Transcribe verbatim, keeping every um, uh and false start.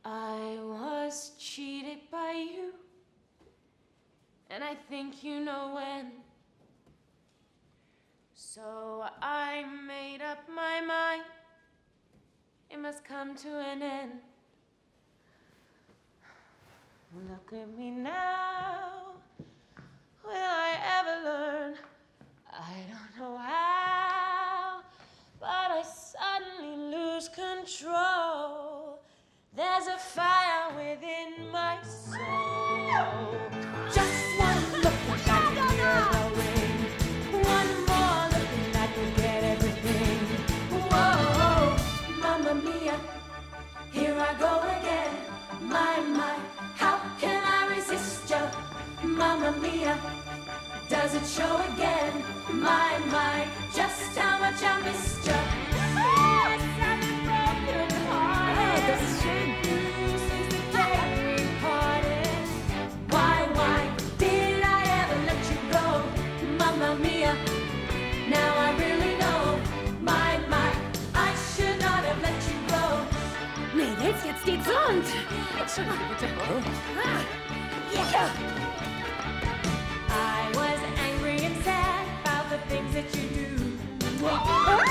I was cheated by you, and I think you know when. So I made up my mind, it must come to an end. Look at me now, will I ever learn? I don't know how, but I suddenly lose control. There's a fire within my soul. Just one look and I can hear a ring. One more look and I can get everything. Whoa, Mamma Mia, here I go again. My, my, how can I resist you? Mamma Mia, does it show again? My, my, just how much I missed you. Yes, I'm a broken heart. Oh, das ist schön. Since the day we parted. Why, why did I ever let you go? Mamma Mia, now I really know. My, my, I should not have let you go. Mädels, jetzt geht's rund. Entschuldige bitte. Ah, ja. I was angry and sad about the things that you do. Ah!